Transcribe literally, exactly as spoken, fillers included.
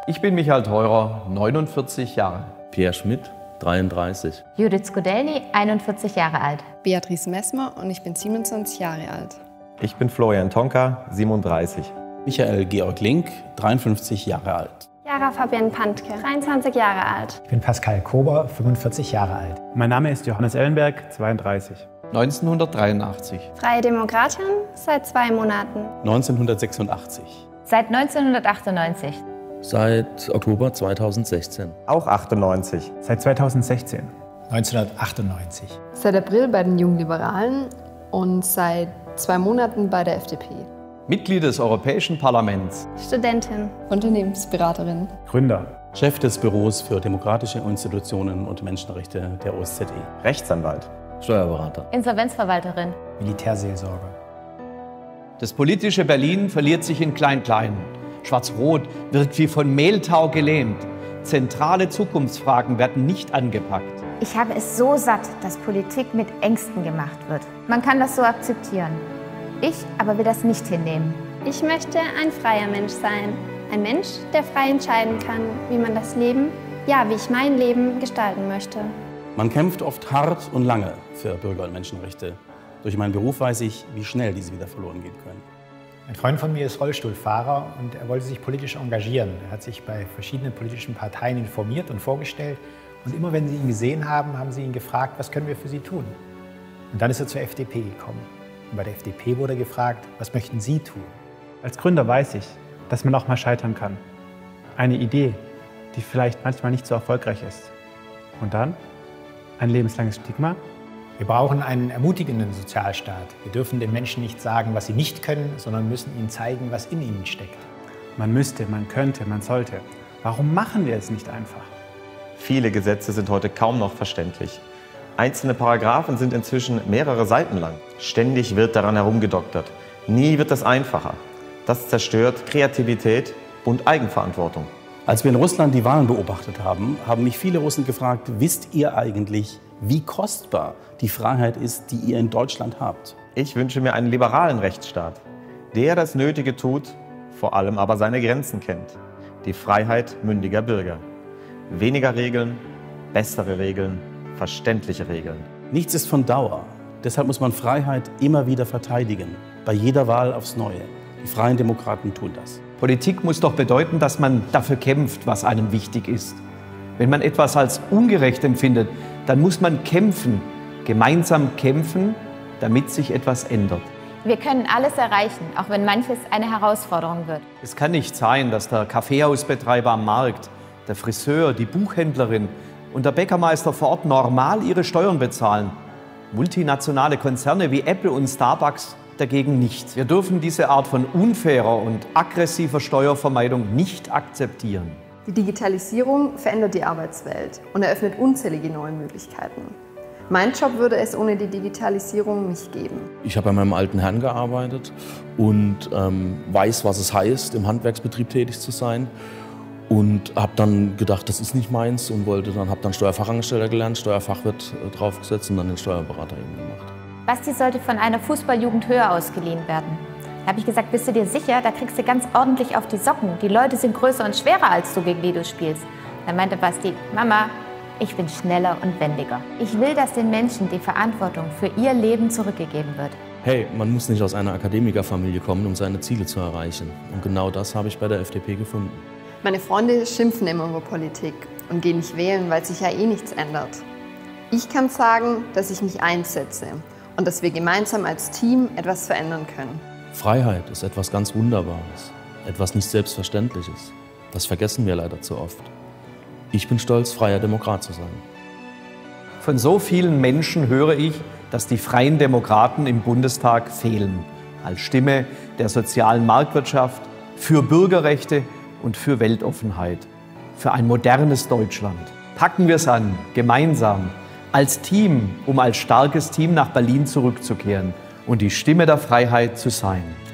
Ich bin Michael Theurer, neunundvierzig Jahre. Pierre Schmidt, dreiunddreißig. Judith Skudelny, einundvierzig Jahre alt. Beatrice Messmer und ich bin siebenundzwanzig Jahre alt. Ich bin Florian Tonka, siebenunddreißig. Michael Georg Link, dreiundfünfzig Jahre alt. Jara Fabienne Pantke, dreiundzwanzig Jahre alt. Ich bin Pascal Kober, fünfundvierzig Jahre alt. Mein Name ist Johannes Ellenberg, zweiunddreißig. neunzehnhundertdreiundachtzig. Freie Demokratin seit zwei Monaten. neunzehnhundertsechsundachtzig. Seit neunzehnhundertachtundneunzig. Seit Oktober zweitausendsechzehn. Auch achtundneunzig. Seit zweitausendsechzehn. neunzehnhundertachtundneunzig. Seit April bei den Jungen Liberalen und seit zwei Monaten bei der F D P. Mitglied des Europäischen Parlaments. Studentin. Unternehmensberaterin. Gründer. Chef des Büros für demokratische Institutionen und Menschenrechte der O S Z E. Rechtsanwalt. Steuerberater. Insolvenzverwalterin. Militärseelsorger. Das politische Berlin verliert sich in Klein-Klein. Schwarz-Rot wirkt wie von Mehltau gelähmt. Zentrale Zukunftsfragen werden nicht angepackt. Ich habe es so satt, dass Politik mit Ängsten gemacht wird. Man kann das so akzeptieren. Ich aber will das nicht hinnehmen. Ich möchte ein freier Mensch sein. Ein Mensch, der frei entscheiden kann, wie man das Leben, ja, wie ich mein Leben gestalten möchte. Man kämpft oft hart und lange für Bürger- und Menschenrechte. Durch meinen Beruf weiß ich, wie schnell diese wieder verloren gehen können. Ein Freund von mir ist Rollstuhlfahrer und er wollte sich politisch engagieren. Er hat sich bei verschiedenen politischen Parteien informiert und vorgestellt. Und immer wenn sie ihn gesehen haben, haben sie ihn gefragt, was können wir für Sie tun? Und dann ist er zur F D P gekommen. Und bei der F D P wurde er gefragt, was möchten Sie tun? Als Gründer weiß ich, dass man auch mal scheitern kann. Eine Idee, die vielleicht manchmal nicht so erfolgreich ist. Und dann ein lebenslanges Stigma. Wir brauchen einen ermutigenden Sozialstaat. Wir dürfen den Menschen nicht sagen, was sie nicht können, sondern müssen ihnen zeigen, was in ihnen steckt. Man müsste, man könnte, man sollte. Warum machen wir es nicht einfach? Viele Gesetze sind heute kaum noch verständlich. Einzelne Paragraphen sind inzwischen mehrere Seiten lang. Ständig wird daran herumgedoktert. Nie wird das einfacher. Das zerstört Kreativität und Eigenverantwortung. Als wir in Russland die Wahlen beobachtet haben, haben mich viele Russen gefragt, wisst ihr eigentlich, wie kostbar die Freiheit ist, die ihr in Deutschland habt? Ich wünsche mir einen liberalen Rechtsstaat, der das Nötige tut, vor allem aber seine Grenzen kennt. Die Freiheit mündiger Bürger. Weniger Regeln, bessere Regeln, verständliche Regeln. Nichts ist von Dauer. Deshalb muss man Freiheit immer wieder verteidigen. Bei jeder Wahl aufs Neue. Die Freien Demokraten tun das. Politik muss doch bedeuten, dass man dafür kämpft, was einem wichtig ist. Wenn man etwas als ungerecht empfindet, dann muss man kämpfen, gemeinsam kämpfen, damit sich etwas ändert. Wir können alles erreichen, auch wenn manches eine Herausforderung wird. Es kann nicht sein, dass der Kaffeehausbetreiber am Markt, der Friseur, die Buchhändlerin und der Bäckermeister vor Ort normal ihre Steuern bezahlen. Multinationale Konzerne wie Apple und Starbucks dagegen nicht. Wir dürfen diese Art von unfairer und aggressiver Steuervermeidung nicht akzeptieren. Die Digitalisierung verändert die Arbeitswelt und eröffnet unzählige neue Möglichkeiten. Mein Job würde es ohne die Digitalisierung nicht geben. Ich habe bei meinem alten Herrn gearbeitet und ähm, weiß, was es heißt, im Handwerksbetrieb tätig zu sein. Und habe dann gedacht, das ist nicht meins und wollte dann, habe dann Steuerfachangestellter gelernt, Steuerfachwirt äh, draufgesetzt und dann den Steuerberater eben gemacht. Basti sollte von einer Fußballjugend höher ausgeliehen werden. Da habe ich gesagt, bist du dir sicher, da kriegst du ganz ordentlich auf die Socken. Die Leute sind größer und schwerer als du, gegen die du spielst. Dann meinte Basti, Mama, ich bin schneller und wendiger. Ich will, dass den Menschen die Verantwortung für ihr Leben zurückgegeben wird. Hey, man muss nicht aus einer Akademikerfamilie kommen, um seine Ziele zu erreichen. Und genau das habe ich bei der F D P gefunden. Meine Freunde schimpfen immer über Politik und gehen nicht wählen, weil sich ja eh nichts ändert. Ich kann sagen, dass ich mich einsetze und dass wir gemeinsam als Team etwas verändern können. Freiheit ist etwas ganz Wunderbares, etwas nicht Selbstverständliches. Das vergessen wir leider zu oft. Ich bin stolz, freier Demokrat zu sein. Von so vielen Menschen höre ich, dass die Freien Demokraten im Bundestag fehlen. Als Stimme der sozialen Marktwirtschaft, für Bürgerrechte und für Weltoffenheit. Für ein modernes Deutschland. Packen wir es an, gemeinsam, als Team, um als starkes Team nach Berlin zurückzukehren und die Stimme der Freiheit zu sein.